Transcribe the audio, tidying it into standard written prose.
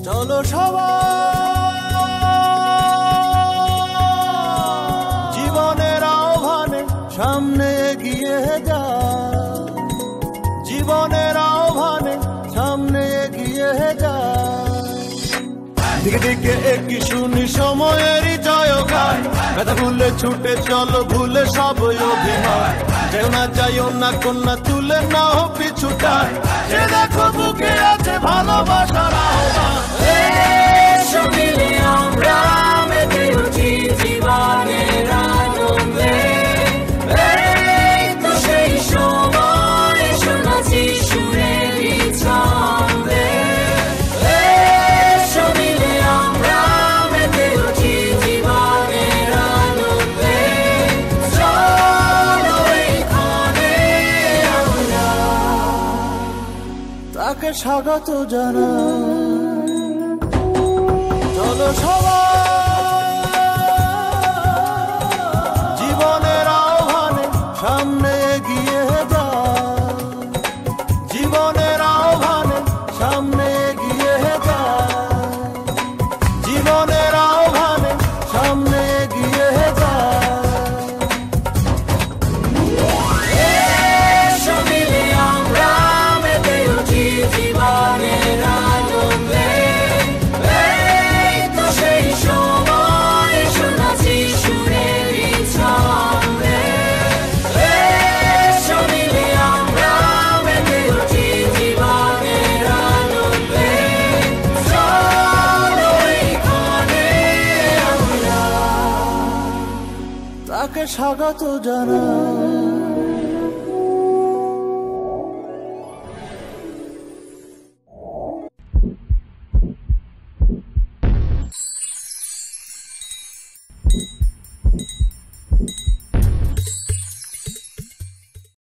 চলো সবাই জীবনের আহ্বানে সামনে এগিয়ে যা, জীবনের আহ্বানে সামনে এগিয়ে যা। দিকে দিকে একই শুনি সময়েরই জয়গান, ব্যথা ভুলে ছুটে চলো ভুলে সব অভিমান। যেও না যাইও না কন্যা তুলে নাও পিছুটান, সে দেখো বুকে আছে ভালোবাসার আহ্বান। এসো মিলে আমরা মেতে উঠি জীবনের আনন্দে, এই তো সেই সময় শোনাচ্ছি সুরেরই ছন্দে। এসো মিলে আমরা মেতে উঠি জীবনের আনন্দে, চলো এইখানে আমরা তাকে স্বাগত জানাই। চলো সবাই জীবনের আহ্বানে সামনে এগিয়ে যা, জীবনের আহ্বানে সামনে এগিয়ে যা, জীবনের আহ্বানে সামনে এগিয়ে যা। এসো মিলে আমরা মেতে উঠি জীবনের আনন্দে, এই তো সেই সময় শোনাচ্ছি সুরেরই ছন্দে। এসো মিলে আমরা মেতে উঠি জীবনের আনন্দে, চলো এইখানে আমরা তাকে স্বাগত জানাই।